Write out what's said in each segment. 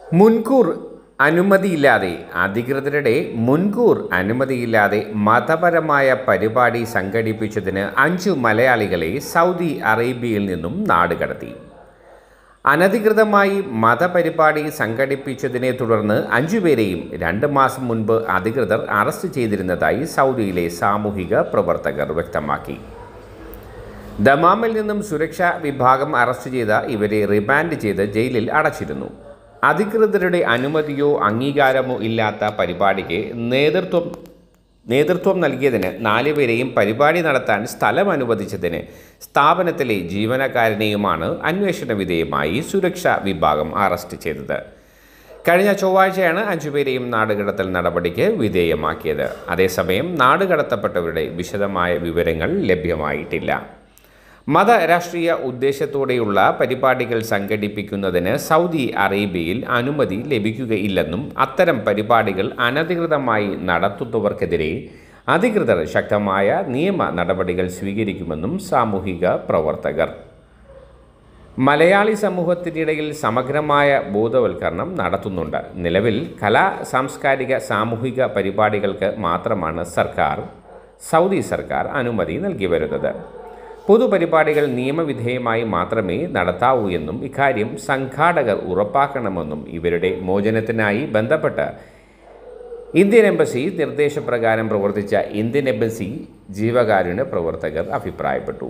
മുൻകൂർ അനുമതിയില്ലാതെ അധികൃതരുടെ മുൻകൂർ അനുമതിയില്ലാതെ മതപരമായ പരിപാടി സംഘടിപ്പിച്ചതിന് 5 മലയാളികളെ സൗദി അറേബ്യയിൽ നിന്നും നാടുകടത്തി. അനധികൃതമായി മതപരിപാടി സംഘടിപ്പിച്ചതിനെ തുടർന്ന് 5 പേരെയും 2 മാസം മുൻപ് അധികൃതർ അറസ്റ്റ് ചെയ്തിരുന്നതായി സൗദിയിലെ സാമൂഹിക പ്രവർത്തകർ വ്യക്തമാക്കി. ദമാമിൽ നിന്നും സുരക്ഷാ വിഭാഗം അറസ്റ്റ് ചെയ്ത ഇവരെ റിമാൻഡ് ചെയ്ത് ജയിലിൽ അടച്ചിരുന്നു. അധികൃതരുടെ അനുമതിയോ അംഗീകാരമോ ഇല്ലാത്ത പരിപാടിക്ക് നേതൃത്വം നൽകിയതിന് 4 പേരെയും പരിപാടി നടത്താൻ സ്ഥലം അനുവദിച്ചതിന് സ്ഥാപനത്തിലെ ജീവനക്കാരനെയുമാണ് അന്വേഷണ വിധേയമായി സുരക്ഷാ വിഭാഗം അറസ്റ്റ് ചെയ്തത്. കഴിഞ്ഞ ചൊവ്വാഴ്ചയാണ് 5 പേരെയും നാടുകടത്തൽ നടപടിക്ക് വിധേയമാക്കിയത്. അതേസമയം നാടുകടത്തപ്പെട്ടവരുടെ വിശദമായ വിവരങ്ങൾ ലഭ്യമായിട്ടില്ല. മതരാഷ്ട്രീയ ഉദ്ദേശത്തോടെയുള്ള പരിപാടികൾ സംഘടിപ്പിക്കുന്നതിന് സൗദി അറേബ്യയിൽ അനുമതി ലഭിക്കുകയില്ലെന്നും അത്തരം പരിപാടികൾ അനധികൃതമായി നടത്തുന്നവർക്കെതിരെ അധികൃതർ ശക്തമായ നിയമ നടപടികൾ സ്വീകരിക്കുമെന്നും സാമൂഹിക പ്രവർത്തകർ. മലയാളി സമൂഹത്തിനിടയിൽ സമഗ്രമായ ബോധവൽക്കരണം നടത്തുന്നുണ്ട്. നിലവിൽ കലാ സാംസ്കാരിക സാമൂഹിക പരിപാടികൾക്ക് മാത്രമാണ് സൗദി സർക്കാർ അനുമതി നൽകി വരുന്നത്. പൊതുപരിപാടികൾ നിയമവിധേയമായി മാത്രമേ നടത്താവൂ എന്നും ഇക്കാര്യം സംഘാടകർ ഉറപ്പാക്കണമെന്നും ഇവരുടെ മോചനത്തിനായി ബന്ധപ്പെട്ട് ഇന്ത്യൻ എംബസി നിർദ്ദേശപ്രകാരം പ്രവർത്തിച്ച ഇന്ത്യൻ എംബസി ജീവകാരുണ്യ പ്രവർത്തകർ അഭിപ്രായപ്പെട്ടു.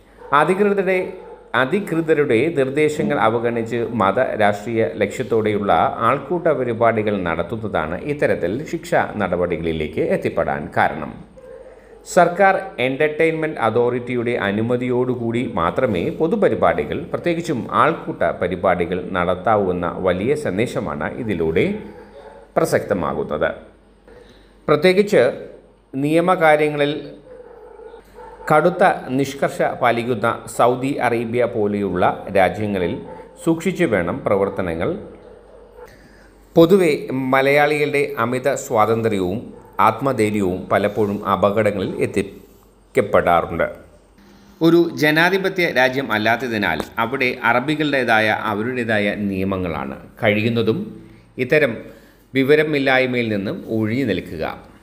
അധികൃതരുടെ നിർദ്ദേശങ്ങൾ അവഗണിച്ച് മതരാഷ്ട്രീയ ലക്ഷ്യത്തോടെയുള്ള ആൾക്കൂട്ട പരിപാടികൾ നടത്തുന്നതാണ് ഇത്തരത്തിൽ ശിക്ഷാ നടപടികളിലേക്ക് എത്തിപ്പെടാൻ കാരണം. സർക്കാർ എൻ്റർടൈൻമെൻറ്റ് അതോറിറ്റിയുടെ അനുമതിയോടുകൂടി മാത്രമേ പൊതുപരിപാടികൾ, പ്രത്യേകിച്ചും ആൾക്കൂട്ട പരിപാടികൾ നടത്താവൂവെന്ന വലിയ സന്ദേശമാണ് ഇതിലൂടെ പ്രസക്തമാകുന്നത്. പ്രത്യേകിച്ച് നിയമകാര്യങ്ങളിൽ കടുത്ത നിഷ്കർഷ പാലിക്കുന്ന സൗദി അറേബ്യ പോലെയുള്ള രാജ്യങ്ങളിൽ സൂക്ഷിച്ചു വേണം പ്രവർത്തനങ്ങൾ. പൊതുവെ മലയാളികളുടെ അമിത സ്വാതന്ത്ര്യവും ആത്മധൈര്യവും പലപ്പോഴും അപകടങ്ങളിൽ എത്തിക്കപ്പെടാറുണ്ട്. ഒരു ജനാധിപത്യ രാജ്യം അല്ലാത്തതിനാൽ അവിടെ അറബികളുടേതായ അവരുടേതായ നിയമങ്ങളാണ്. കഴിയുന്നതും ഇത്തരം വിവരമില്ലായ്മയിൽ നിന്നും ഒഴിഞ്ഞു നിൽക്കുക.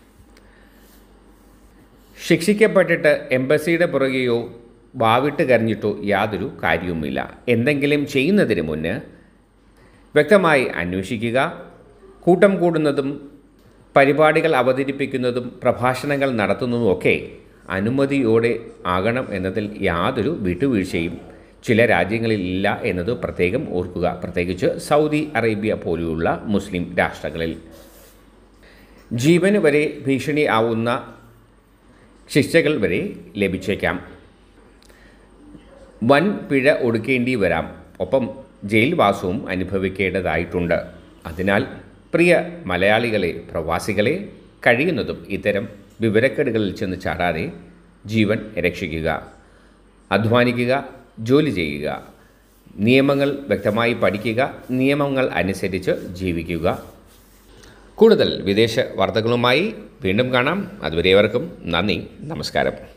ശിക്ഷിക്കപ്പെട്ടിട്ട് എംബസിയുടെ പുറകെയോ വാവിട്ട് കരഞ്ഞിട്ടോ യാതൊരു കാര്യവുമില്ല. എന്തെങ്കിലും ചെയ്യുന്നതിന് മുന്ന് വ്യക്തമായി അന്വേഷിക്കുക. കൂട്ടം കൂടുന്നതും പരിപാടികൾ അവതരിപ്പിക്കുന്നതും പ്രഭാഷണങ്ങൾ നടത്തുന്നതുമൊക്കെ അനുമതിയോടെ ആകണം എന്നതിൽ യാതൊരു വിട്ടുവീഴ്ചയും ചില രാജ്യങ്ങളിൽ ഇല്ല എന്നത് പ്രത്യേകം ഓർക്കുക. പ്രത്യേകിച്ച് സൗദി അറേബ്യ പോലെയുള്ള മുസ്ലിം രാഷ്ട്രങ്ങളിൽ ജീവന് വരെ ഭീഷണി ആവുന്ന ശിക്ഷകൾ വരെ ലഭിച്ചേക്കാം. വൻ പിഴ ഒടുക്കേണ്ടി വരാം. ഒപ്പം ജയിൽവാസവും അനുഭവിക്കേണ്ടതായിട്ടുണ്ട്. അതിനാൽ പ്രിയ മലയാളികളെ, പ്രവാസികളെ, കഴിയുന്നതും ഇത്തരം വിവരക്കേടുകളിൽ ചെന്ന് ചാടാതെ ജീവൻ രക്ഷിക്കുക. അധ്വാനിക്കുക, ജോലി ചെയ്യുക, നിയമങ്ങൾ വ്യക്തമായി പഠിക്കുക, നിയമങ്ങൾ അനുസരിച്ച് ജീവിക്കുക. കൂടുതൽ വിദേശ വാർത്തകളുമായി വീണ്ടും കാണാം. അതുവരെ ഏവർക്കും നന്ദി, നമസ്കാരം.